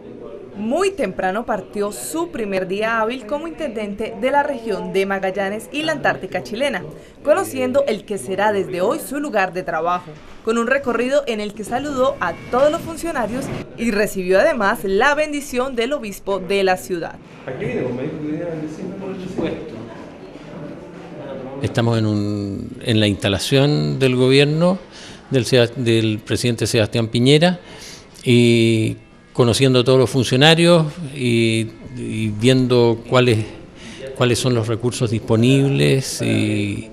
Muy temprano partió su primer día hábil como intendente de la región de Magallanes y la Antártica chilena, conociendo el que será desde hoy su lugar de trabajo, con un recorrido en el que saludó a todos los funcionarios y recibió además la bendición del obispo de la ciudad. Estamos en la instalación del gobierno del presidente Sebastián Piñera y conociendo a todos los funcionarios y viendo cuáles son los recursos disponibles y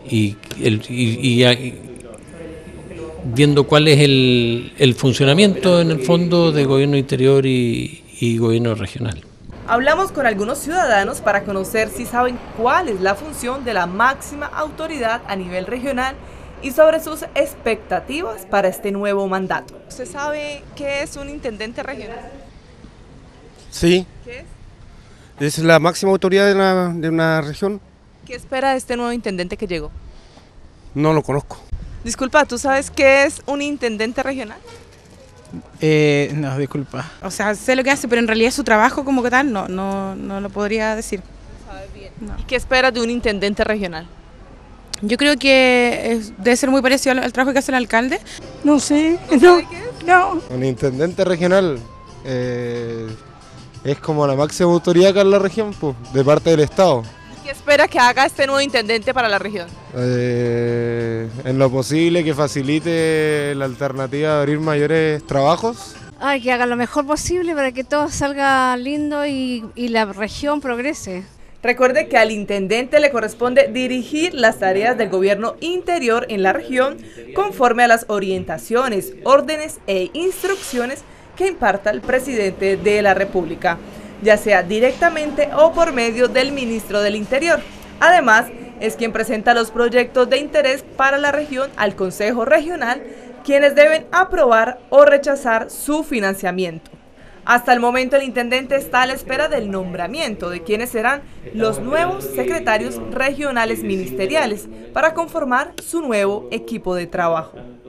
viendo cuál es el funcionamiento en el fondo de gobierno interior y gobierno regional. Hablamos con algunos ciudadanos para conocer si saben cuál es la función de la máxima autoridad a nivel regional y sobre sus expectativas para este nuevo mandato. ¿Usted sabe qué es un intendente regional? Sí. ¿Qué es? Es la máxima autoridad de una región. ¿Qué espera de este nuevo intendente que llegó? No lo conozco. Disculpa, ¿tú sabes qué es un intendente regional? No, disculpa. O sea, sé lo que hace, pero en realidad su trabajo como que tal no lo podría decir. ¿Sabes bien? No. ¿Y qué esperas de un intendente regional? Yo creo que debe ser muy parecido al trabajo que hace el alcalde. No sé, ¿No sabe qué es? no. Un intendente regional es como la máxima autoridad acá en la región, pues, de parte del Estado. ¿Qué espera que haga este nuevo intendente para la región? En lo posible que facilite la alternativa de abrir mayores trabajos. Ay, que haga lo mejor posible para que todo salga lindo y la región progrese. Recuerde que al intendente le corresponde dirigir las tareas del gobierno interior en la región conforme a las orientaciones, órdenes e instrucciones que imparta el presidente de la República, ya sea directamente o por medio del ministro del Interior. Además, es quien presenta los proyectos de interés para la región al Consejo Regional, quienes deben aprobar o rechazar su financiamiento. Hasta el momento el intendente está a la espera del nombramiento de quienes serán los nuevos secretarios regionales ministeriales para conformar su nuevo equipo de trabajo.